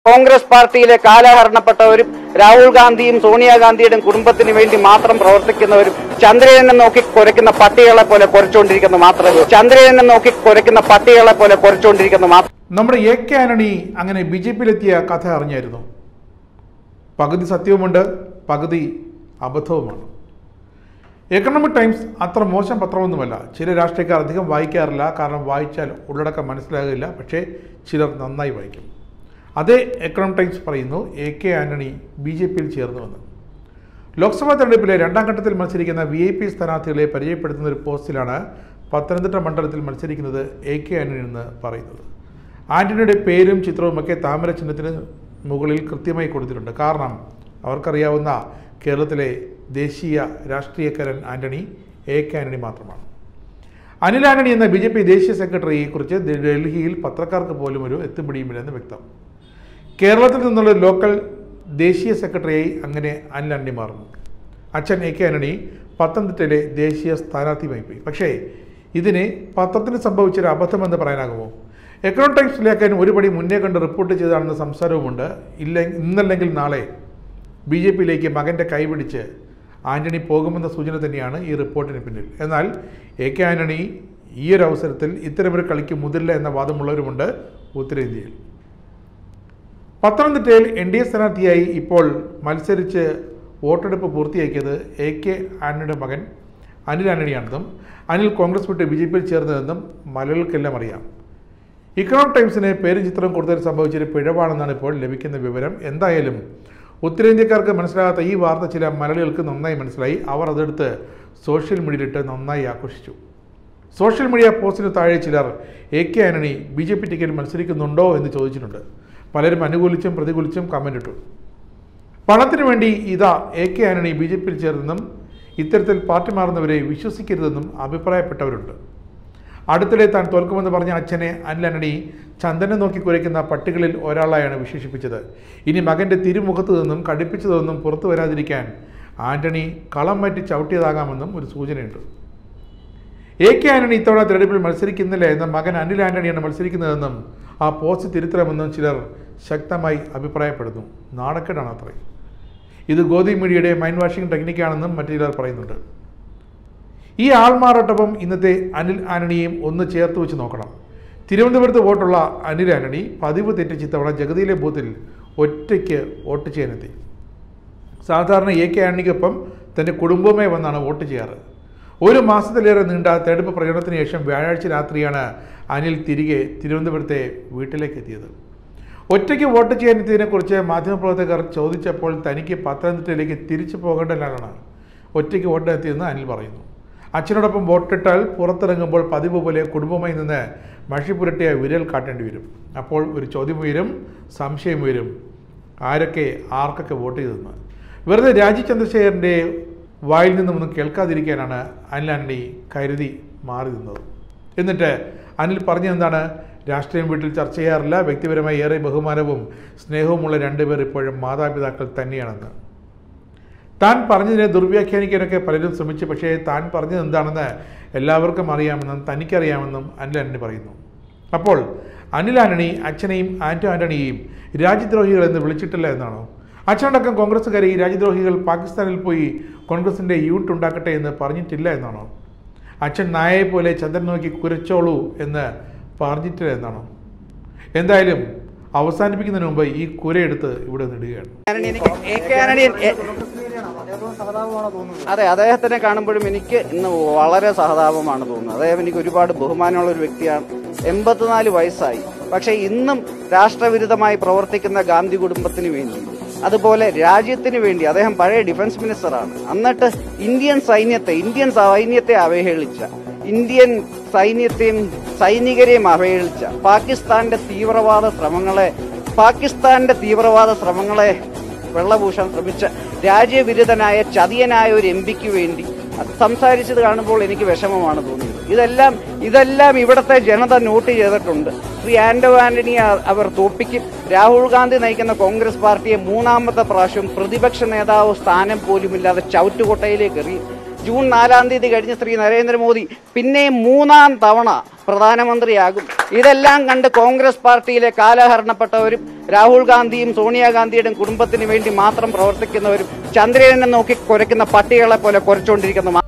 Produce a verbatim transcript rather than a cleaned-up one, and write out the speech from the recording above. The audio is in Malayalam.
കോൺഗ്രസ് പാർട്ടിയിലെ കാലഹരണപ്പെട്ടവരും രാഹുൽ ഗാന്ധിയും സോണിയാഗാന്ധിയുടെയും കുടുംബത്തിന് വേണ്ടി മാത്രം പ്രവർത്തിക്കുന്നവരും ചന്ദ്രനെ നോക്കി കുരയ്ക്കുന്ന പട്ടികളെ പോലെ കുരച്ചുകൊണ്ടിരിക്കുന്ന മാത്രമേ ചന്ദ്രനെ നോക്കി കുരയ്ക്കുന്ന പട്ടികളെ പോലെ കുരച്ചുകൊണ്ടിരിക്കുന്ന മാത്രം. നമ്മുടെ എ കെ ആന്റണി അങ്ങനെ ബി ജെ പിയിലെത്തിയ കഥ അറിഞ്ഞായിരുന്നു. പകുതി സത്യവുമുണ്ട്, പകുതി അബദ്ധവുമാണ്. എക്കണോമിക് ടൈംസ് അത്ര മോശം പത്രമൊന്നുമല്ല. ചില രാഷ്ട്രീയക്കാർ അധികം വായിക്കാറില്ല, കാരണം വായിച്ചാൽ ഉള്ളടക്കം മനസ്സിലാകില്ല. പക്ഷേ ചിലർ നന്നായി വായിക്കും. അതേ എക്കണോമിക് ടൈംസ് പറയുന്നു A K Antony B J പിയിൽ ചേർന്നുവെന്ന്. ലോക്സഭാ തെരഞ്ഞെടുപ്പിലെ രണ്ടാം ഘട്ടത്തിൽ മത്സരിക്കുന്ന വി ഐ പി സ്ഥാനാർത്ഥികളെ പരിചയപ്പെടുത്തുന്ന ഒരു പോസ്റ്റിലാണ് പത്തനംതിട്ട മണ്ഡലത്തിൽ മത്സരിക്കുന്നത് എ കെ ആന്റണി എന്ന് പറയുന്നത്. ആന്റണിയുടെ പേരും ചിത്രവുമൊക്കെ താമര ചിഹ്നത്തിന് മുകളിൽ കൃത്യമായി കൊടുത്തിട്ടുണ്ട്. കാരണം അവർക്കറിയാവുന്ന കേരളത്തിലെ ദേശീയ രാഷ്ട്രീയക്കാരൻ ആന്റണി എ കെ ആന്റണി മാത്രമാണ്. അനിൽ ആന്റണി എന്ന ബി ജെ പി ദേശീയ സെക്രട്ടറിയെക്കുറിച്ച് ഡൽഹിയിൽ പത്രക്കാർക്ക് പോലും ഒരു എത്തുപിടിയുമില്ലെന്ന് വ്യക്തം. കേരളത്തിൽ നിന്നുള്ള ലോക്കൽ ദേശീയ സെക്രട്ടറിയായി അങ്ങനെ അനിൽ ആന്റണി മാറുന്നു. അച്ഛൻ എ കെ ആന്റണി പത്തനംതിട്ടയിലെ ദേശീയ സ്ഥാനാർത്ഥിയുമായി പോയി. പക്ഷേ ഇതിനെ പത്രത്തിന് സംഭവിച്ചൊരു അബദ്ധമെന്ന് പറയാനാകുമോ? എക്കണോമിക് ടൈംസിലേക്കാൻ ഒരുപടി മുന്നേ കണ്ട് റിപ്പോർട്ട് ചെയ്താണെന്ന സംസാരവുമുണ്ട്. ഇല്ല ഇന്നല്ലെങ്കിൽ നാളെ ബി ജെ പിയിലേക്ക് മകൻ്റെ കൈപിടിച്ച് ആന്റണി പോകുമെന്ന സൂചന തന്നെയാണ് ഈ റിപ്പോർട്ടിന് പിന്നിൽ. എന്നാൽ എ കെ ആന്റണി ഈ ഒരു അവസരത്തിൽ ഇത്തരമൊരു കളിക്ക് മുതിരില്ല എന്ന വാദമുള്ളവരുമുണ്ട് ഉത്തരേന്ത്യയിൽ. പത്തനംതിട്ടയിൽ എൻ ഡി എ സ്ഥാനാർത്ഥിയായി ഇപ്പോൾ മത്സരിച്ച് വോട്ടെടുപ്പ് പൂർത്തിയാക്കിയത് എ കെ ആന്റണിയുടെ മകൻ അനിൽ ആന്റണിയാണെന്നും അനിൽ കോൺഗ്രസ് വിട്ട് ബി ജെ പിയിൽ ചേർന്നതെന്നും മലയാളികൾക്കെല്ലാം അറിയാം. ഇക്കണോമിക് ടൈംസിന് പേരും ചിത്രം കൊടുത്തതിൽ സംഭവിച്ചൊരു പിഴവാണെന്നാണ് ഇപ്പോൾ ലഭിക്കുന്ന വിവരം. എന്തായാലും ഉത്തരേന്ത്യക്കാർക്ക് മനസ്സിലാകാത്ത ഈ വാർത്ത ചില മലയാളികൾക്ക് നന്നായി മനസ്സിലായി. അവർ അതെടുത്ത് സോഷ്യൽ മീഡിയയിലിട്ട് നന്നായി ആഘോഷിച്ചു. സോഷ്യൽ മീഡിയ പോസ്റ്റിന് താഴെ ചിലർ A K Antony B J P ടിക്കറ്റിൽ മത്സരിക്കുന്നുണ്ടോ എന്ന് ചോദിച്ചിട്ടുണ്ട്. പലരും അനുകൂലിച്ചും പ്രതികൂലിച്ചും കമൻ്റ് ഇട്ടു. പണത്തിനു വേണ്ടി ഇതാ A K Antony B J പിയിൽ ചേർന്നെന്നും ഇത്തരത്തിൽ പാർട്ടി മാറുന്നവരെ വിശ്വസിക്കരുതെന്നും അഭിപ്രായപ്പെട്ടവരുണ്ട്. അടുത്തിടെ താൻ തോൽക്കുമെന്ന് പറഞ്ഞ അച്ഛനെ അനിൽ ആന്റണി ചന്ദനം നോക്കി കുരയ്ക്കുന്ന പട്ടികളിൽ ഒരാളായാണ് വിശേഷിപ്പിച്ചത്. ഇനി മകൻ്റെ തിരുമുഖത്തു നിന്നും കടുപ്പിച്ചതൊന്നും പുറത്തു വരാതിരിക്കാൻ ആന്റണി കളം മാറ്റി ചവിട്ടിയതാകാമെന്നും ഒരു സൂചനയുണ്ട്. എ കെ ആന്റണി ഇത്തവണ തെരഞ്ഞെടുപ്പിൽ മത്സരിക്കുന്നില്ല എന്ന മകൻ അനിൽ ആന്റണിയാണ് മത്സരിക്കുന്നതെന്നും ആ പോസ്റ്റ് തിരുത്തണമെന്നും ചിലർ ശക്തമായി അഭിപ്രായപ്പെടുന്നു. നാണക്കേടാണ് അത്രയും. ഇത് ഗോദി മീഡിയയുടെ മൈൻഡ് വാഷിംഗ് ടെക്നിക്കാണെന്നും മറ്റു ചിലർ പറയുന്നുണ്ട്. ഈ ആൾമാറാട്ടവും ഇന്നത്തെ അനിൽ ആന്റണിയെയും ഒന്ന് ചേർത്ത് വെച്ച് നോക്കണം. തിരുവനന്തപുരത്ത് വോട്ടുള്ള അനിൽ ആന്റണി പതിവ് തെറ്റിച്ച് ഇത്തവണ ജഗതിയിലെ ബൂത്തിൽ ഒറ്റയ്ക്ക് വോട്ട് ചെയ്യാനെത്തി. സാധാരണ എ കെ ആന്റണിക്കൊപ്പം തൻ്റെ കുടുംബവുമായി വന്നാണ് വോട്ട് ചെയ്യാറ്. ഒരു മാസത്തിലേറെ നീണ്ട തെരഞ്ഞെടുപ്പ് പ്രചരണത്തിന് ശേഷം വ്യാഴാഴ്ച രാത്രിയാണ് അനിൽ തിരികെ തിരുവനന്തപുരത്തെ വീട്ടിലേക്ക് എത്തിയത്. ഒറ്റയ്ക്ക് വോട്ട് ചെയ്യാനെത്തിയതിനെക്കുറിച്ച് മാധ്യമപ്രവർത്തകർ ചോദിച്ചപ്പോൾ തനിക്ക് പത്തനംതിട്ടയിലേക്ക് തിരിച്ചു പോകേണ്ടതാണ് ഒറ്റയ്ക്ക് വോട്ടിനെത്തിയെന്ന് അനിൽ പറയുന്നു. അച്ഛനോടൊപ്പം വോട്ടിട്ടാൽ പുറത്തിറങ്ങുമ്പോൾ പതിവ് പോലെ കുടുംബമായി നിന്ന് മഷി പുരട്ടിയ വിരൽ കാട്ടേണ്ടി വരും. അപ്പോൾ ഒരു ചോദ്യം ഉയരും, സംശയം ഉയരും, ആരൊക്കെ ആർക്കൊക്കെ വോട്ട് ചെയ്തെന്ന്. വെറുതെ രാജീവ് ചന്ദ്രശേഖരൻ്റെ വായിൽ നിന്നൊന്നും കേൾക്കാതിരിക്കാനാണ് അനിൽ ആന്റണി കരുതി മാറി നിന്നത്. എന്നിട്ട് അനിൽ പറഞ്ഞെന്താണ്? രാഷ്ട്രീയം വീട്ടിൽ ചർച്ച ചെയ്യാറില്ല, വ്യക്തിപരമായി ഏറെ ബഹുമാനവും സ്നേഹവുമുള്ള രണ്ടുപേർ ഇപ്പോഴും മാതാപിതാക്കൾ തന്നെയാണെന്ന്. താൻ പറഞ്ഞതിനെ ദുർവ്യാഖ്യാനിക്കാനൊക്കെ പലരും ശ്രമിച്ചു. പക്ഷേ താൻ പറഞ്ഞത് എന്താണെന്ന് എല്ലാവർക്കും അറിയാമെന്നും തനിക്കറിയാമെന്നും അനിൽ ആന്റണി പറയുന്നു. അപ്പോൾ അനിൽ ആന്റണി അച്ഛനെയും ആന്റോ ആന്റണിയെയും രാജ്യദ്രോഹികൾ എന്ന് വിളിച്ചിട്ടില്ല എന്നാണോ? അച്ഛനടക്കം കോൺഗ്രസ്സുകാരെ ഈ രാജ്യദ്രോഹികൾ പാകിസ്ഥാനിൽ പോയി കോൺഗ്രസിൻ്റെ യൂണിറ്റ് ഉണ്ടാക്കട്ടെ എന്ന് പറഞ്ഞിട്ടില്ല എന്നാണോ? അച്ഛൻ നായയെ പോലെ ചന്ദ്രൻ നോക്കി കുരച്ചോളൂ എന്ന് പറഞ്ഞിട്ടില്ല എന്നാണോ? എന്തായാലും അവസാനിപ്പിക്കുന്നതിന് മുമ്പ് ഈ കുരയെടുത്ത് ഇവിടെ നിടുകയാണ്. അതെ, അദ്ദേഹത്തിനെ കാണുമ്പോഴും എനിക്ക് ഇന്ന് വളരെ സഹതാപമാണ് തോന്നുന്നത്. അദ്ദേഹം എനിക്ക് ഒരുപാട് ബഹുമാനമുള്ള ഒരു വ്യക്തിയാണ്. എൺപത്തിനാല് വയസ്സായി. പക്ഷെ ഇന്നും രാഷ്ട്രവിരുദ്ധമായി പ്രവർത്തിക്കുന്ന ഗാന്ധി കുടുംബത്തിന് വേണ്ടി, അതുപോലെ രാജ്യത്തിന് വേണ്ടി, അദ്ദേഹം പഴയ ഡിഫൻസ് മിനിസ്റ്ററാണ്. എന്നിട്ട് ഇന്ത്യൻ സൈന്യത്തെ ഇന്ത്യൻ സൈന്യത്തെ അവഹേളിച്ച, ഇന്ത്യൻ സൈന്യത്തെയും സൈനികരെയും അവഹേളിച്ച, പാകിസ്ഥാന്റെ തീവ്രവാദ ശ്രമങ്ങളെ പാകിസ്ഥാന്റെ തീവ്രവാദ ശ്രമങ്ങളെ വെള്ളപൂശാൻ ശ്രമിച്ച രാജ്യവിരുദ്ധനായ ചതിയനായ ഒരു എം പിക്ക് വേണ്ടി സംസാരിച്ചത് കാണുമ്പോൾ എനിക്ക് വിഷമമാണ് തോന്നുന്നത്. ഇതെല്ലാം ഇതെല്ലാം ഇവിടുത്തെ ജനത നോട്ട് ചെയ്തിട്ടുണ്ട്. ശ്രീ ആന്റോ ആന്റണിയെ അവർ തോപ്പിക്കും. രാഹുൽ ഗാന്ധി നയിക്കുന്ന കോൺഗ്രസ് പാർട്ടിയെ മൂന്നാമത്തെ പ്രാവശ്യം പ്രതിപക്ഷ നേതാവ് സ്ഥാനം പോലുമില്ലാതെ ചവിട്ടുകൊട്ടയിലേക്ക് എറിയും. ജൂൺ നാലാം തീയതി കഴിഞ്ഞ് ശ്രീ നരേന്ദ്രമോദി പിന്നെയും മൂന്നാം തവണ പ്രധാനമന്ത്രിയാകും. ഇതെല്ലാം കണ്ട് കോൺഗ്രസ് പാർട്ടിയിലെ കാലഹരണപ്പെട്ടവരും രാഹുൽ ഗാന്ധിയും സോണിയാഗാന്ധിയുടെയും കുടുംബത്തിന് വേണ്ടി മാത്രം പ്രവർത്തിക്കുന്നവരും ചന്ദ്രനെ നോക്കി കുരയ്ക്കുന്ന പട്ടികളെ പോലെ കുരച്ചുകൊണ്ടിരിക്കുന്നു.